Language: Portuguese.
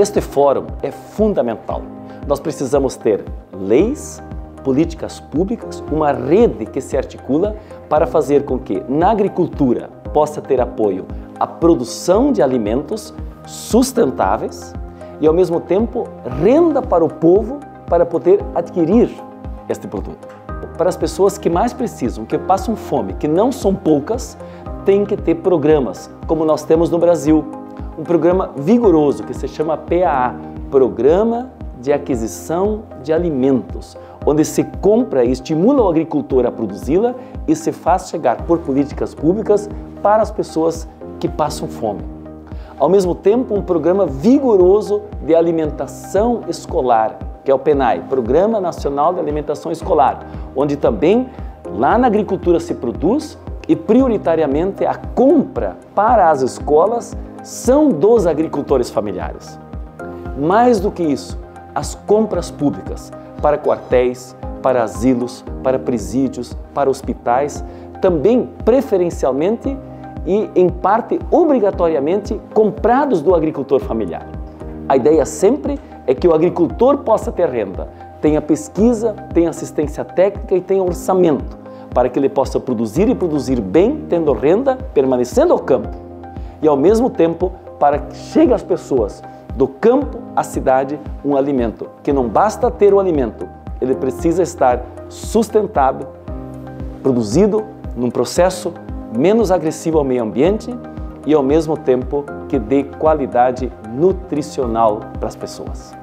Este fórum é fundamental. Nós precisamos ter leis, políticas públicas, uma rede que se articula para fazer com que na agricultura possa ter apoio à produção de alimentos sustentáveis e, ao mesmo tempo, renda para o povo para poder adquirir este produto. Para as pessoas que mais precisam, que passam fome, que não são poucas, tem que ter programas, como nós temos no Brasil. Um programa vigoroso que se chama PAA, Programa de Aquisição de Alimentos, onde se compra e estimula o agricultor a produzi-la e se faz chegar por políticas públicas para as pessoas que passam fome. Ao mesmo tempo, um programa vigoroso de alimentação escolar, que é o PNAE, Programa Nacional de Alimentação Escolar, onde também lá na agricultura se produz e prioritariamente a compra para as escolas são dos agricultores familiares. Mais do que isso, as compras públicas para quartéis, para asilos, para presídios, para hospitais, também preferencialmente e, em parte, obrigatoriamente comprados do agricultor familiar. A ideia sempre é que o agricultor possa ter renda, tenha pesquisa, tenha assistência técnica e tenha orçamento, para que ele possa produzir e produzir bem, tendo renda, permanecendo ao campo. E, ao mesmo tempo, para que chegue às pessoas do campo à cidade um alimento, que não basta ter o alimento, ele precisa estar sustentado, produzido num processo menos agressivo ao meio ambiente e, ao mesmo tempo, que dê qualidade nutricional para as pessoas.